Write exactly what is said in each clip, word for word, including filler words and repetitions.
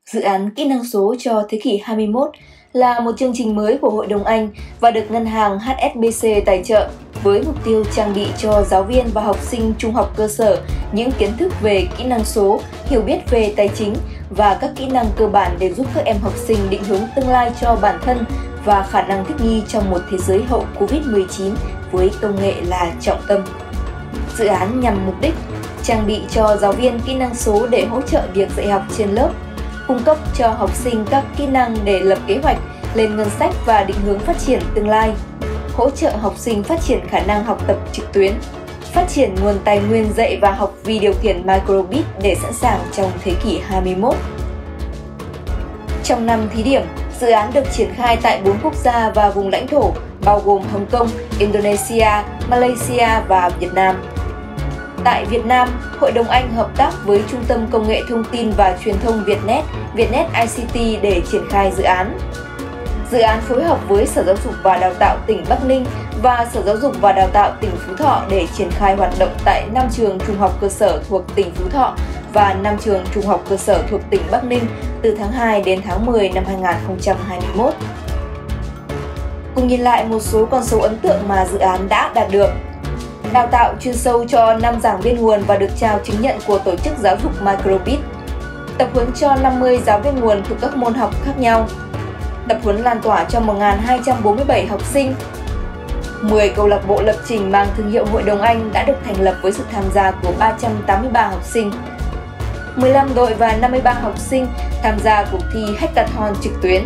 Dự án Kỹ năng số cho thế kỷ hai mươi mốt là một chương trình mới của Hội đồng Anh và được ngân hàng hát ét bê xê tài trợ với mục tiêu trang bị cho giáo viên và học sinh trung học cơ sở những kiến thức về kỹ năng số, hiểu biết về tài chính và các kỹ năng cơ bản để giúp các em học sinh định hướng tương lai cho bản thân và khả năng thích nghi trong một thế giới hậu Covid mười chín với công nghệ là trọng tâm. Dự án nhằm mục đích trang bị cho giáo viên kỹ năng số để hỗ trợ việc dạy học trên lớp, cung cấp cho học sinh các kỹ năng để lập kế hoạch, lên ngân sách và định hướng phát triển tương lai, hỗ trợ học sinh phát triển khả năng học tập trực tuyến, phát triển nguồn tài nguyên dạy và học vi điều khiển microbit để sẵn sàng trong thế kỷ hai mươi mốt. Trong năm thí điểm, dự án được triển khai tại bốn quốc gia và vùng lãnh thổ, bao gồm Hồng Kông, Indonesia, Malaysia và Việt Nam. Tại Việt Nam, Hội đồng Anh hợp tác với Trung tâm Công nghệ Thông tin và Truyền thông Vietnet, Vietnet i xê tê để triển khai dự án. Dự án phối hợp với Sở Giáo dục và Đào tạo tỉnh Bắc Ninh và Sở Giáo dục và Đào tạo tỉnh Phú Thọ để triển khai hoạt động tại năm trường trung học cơ sở thuộc tỉnh Phú Thọ và năm trường trung học cơ sở thuộc tỉnh Bắc Ninh từ tháng hai đến tháng mười năm hai nghìn không trăm hai mươi mốt. Cùng nhìn lại một số con số ấn tượng mà dự án đã đạt được. Đào tạo chuyên sâu cho năm giảng viên nguồn và được trao chứng nhận của Tổ chức Giáo dục Microbit. Tập huấn cho năm mươi giáo viên nguồn thuộc các môn học khác nhau. Tập huấn lan tỏa cho một nghìn hai trăm bốn mươi bảy học sinh. mười câu lạc bộ lập trình mang thương hiệu Hội đồng Anh đã được thành lập với sự tham gia của ba trăm tám mươi ba học sinh. mười lăm đội và năm mươi ba học sinh tham gia cuộc thi Hackathon trực tuyến.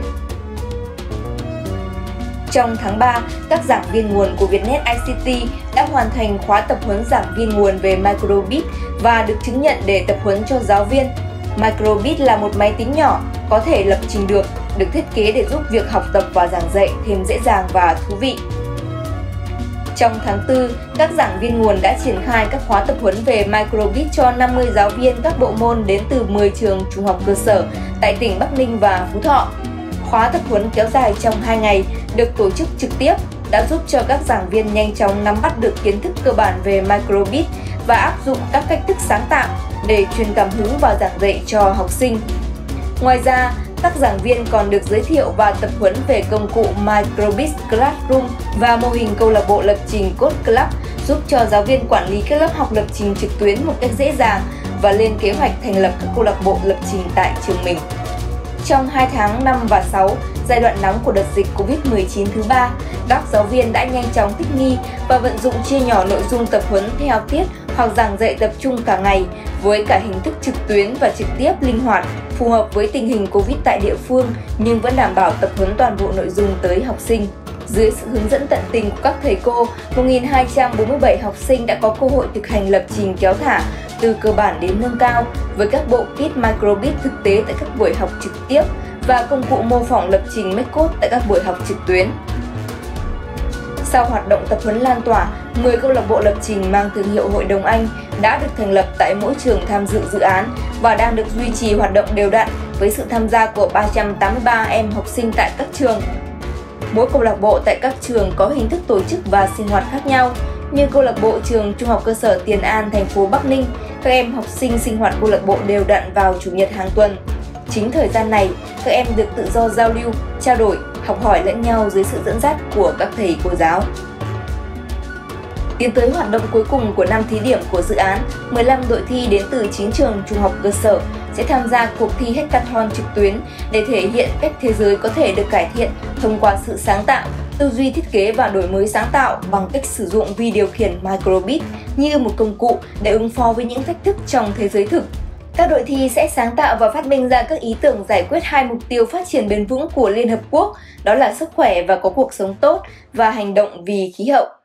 Trong tháng ba, các giảng viên nguồn của Vietnet i xê tê đã hoàn thành khóa tập huấn giảng viên nguồn về Microbit và được chứng nhận để tập huấn cho giáo viên. Microbit là một máy tính nhỏ, có thể lập trình được, được thiết kế để giúp việc học tập và giảng dạy thêm dễ dàng và thú vị. Trong tháng tư, các giảng viên nguồn đã triển khai các khóa tập huấn về Microbit cho năm mươi giáo viên các bộ môn đến từ mười trường trung học cơ sở tại tỉnh Bắc Ninh và Phú Thọ. Khóa tập huấn kéo dài trong hai ngày, được tổ chức trực tiếp, đã giúp cho các giảng viên nhanh chóng nắm bắt được kiến thức cơ bản về Microbit và áp dụng các cách thức sáng tạo để truyền cảm hứng và giảng dạy cho học sinh. Ngoài ra, các giảng viên còn được giới thiệu và tập huấn về công cụ Microbit Classroom và mô hình câu lạc bộ lập trình Code Club, giúp cho giáo viên quản lý các lớp học lập trình trực tuyến một cách dễ dàng và lên kế hoạch thành lập các câu lạc bộ lập trình tại trường mình. Trong hai tháng năm và sáu, giai đoạn nóng của đợt dịch Covid mười chín thứ ba, các giáo viên đã nhanh chóng thích nghi và vận dụng chia nhỏ nội dung tập huấn theo tiết hoặc giảng dạy tập trung cả ngày với cả hình thức trực tuyến và trực tiếp linh hoạt, phù hợp với tình hình Covid tại địa phương nhưng vẫn đảm bảo tập huấn toàn bộ nội dung tới học sinh. Dưới sự hướng dẫn tận tình của các thầy cô, một nghìn hai trăm bốn mươi bảy học sinh đã có cơ hội thực hành lập trình kéo thả từ cơ bản đến nâng cao với các bộ kit Microbit thực tế tại các buổi học trực tiếp và công cụ mô phỏng lập trình Makecode tại các buổi học trực tuyến. Sau hoạt động tập huấn lan tỏa, mười câu lạc bộ lập trình mang thương hiệu Hội đồng Anh đã được thành lập tại mỗi trường tham dự dự án và đang được duy trì hoạt động đều đặn với sự tham gia của ba trăm tám mươi ba em học sinh tại các trường. Mỗi câu lạc bộ tại các trường có hình thức tổ chức và sinh hoạt khác nhau, như câu lạc bộ trường Trung học cơ sở Tiền An, thành phố Bắc Ninh, các em học sinh sinh hoạt câu lạc bộ đều đặn vào Chủ nhật hàng tuần. Chính thời gian này, các em được tự do giao lưu, trao đổi, học hỏi lẫn nhau dưới sự dẫn dắt của các thầy cô giáo. Tiến tới hoạt động cuối cùng của năm thí điểm của dự án, mười lăm đội thi đến từ chín trường trung học cơ sở sẽ tham gia cuộc thi Hackathon trực tuyến để thể hiện cách thế giới có thể được cải thiện thông qua sự sáng tạo, tư duy thiết kế và đổi mới sáng tạo bằng cách sử dụng vi điều khiển Microbit như một công cụ để ứng phó với những thách thức trong thế giới thực. Các đội thi sẽ sáng tạo và phát minh ra các ý tưởng giải quyết hai mục tiêu phát triển bền vững của Liên Hợp Quốc, đó là sức khỏe và có cuộc sống tốt và hành động vì khí hậu.